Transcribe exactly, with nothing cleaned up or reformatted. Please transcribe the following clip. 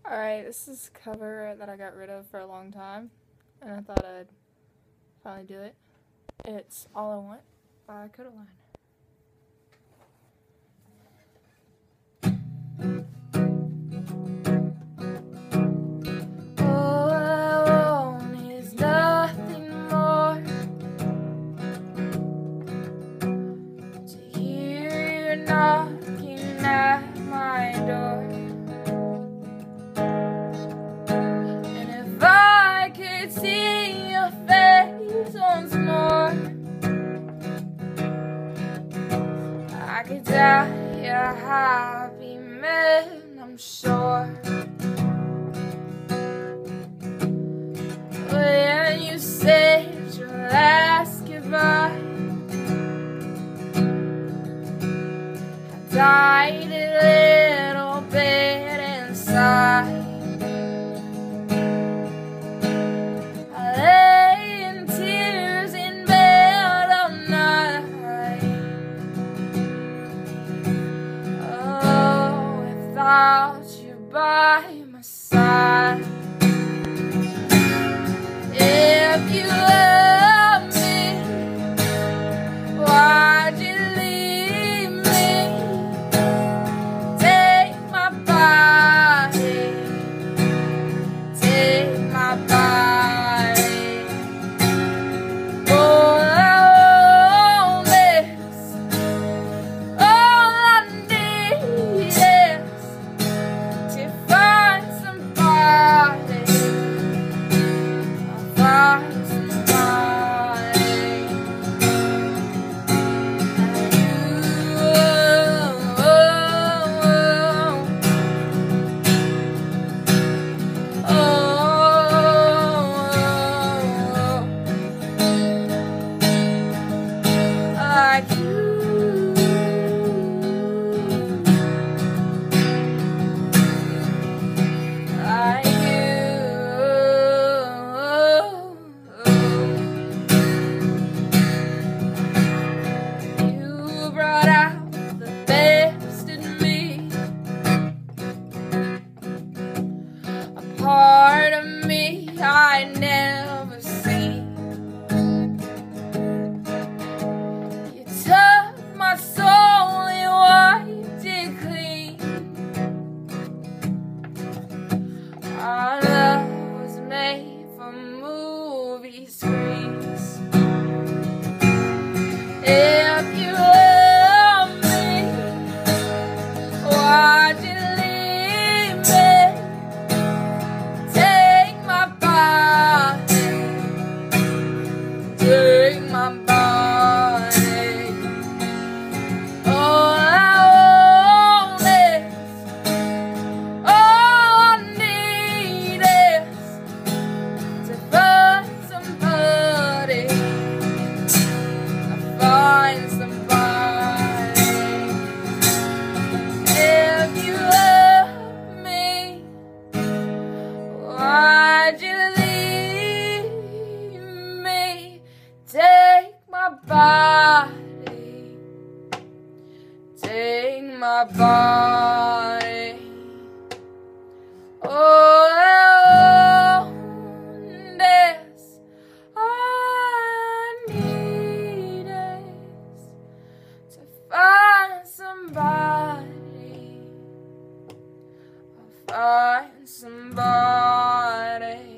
Alright, this is a cover that I got rid of for a long time, and I thought I'd finally do it. It's All I Want by Kodaline. All I want is nothing more to hear you knocking at my door. See your face once more, I could die a happy man, I'm sure. When you said your last goodbye, I died a little bit inside. Without you by my side, if you love me, why'd you leave me? Take my body, take my body. All I want is, all I need is to find somebody, I'll find somebody, and you, oh, oh, oh, like you. Part of me I never see. You took my soul and wiped it clean. Our love was made for movie screens. If you love me, why'd you leave me? Take my body, all I want is, all I need is to find somebody, I'll find somebody. If you love me, why'd you leave me? Take my body, take my body. All I want is, all I need is to find somebody, I'll find somebody.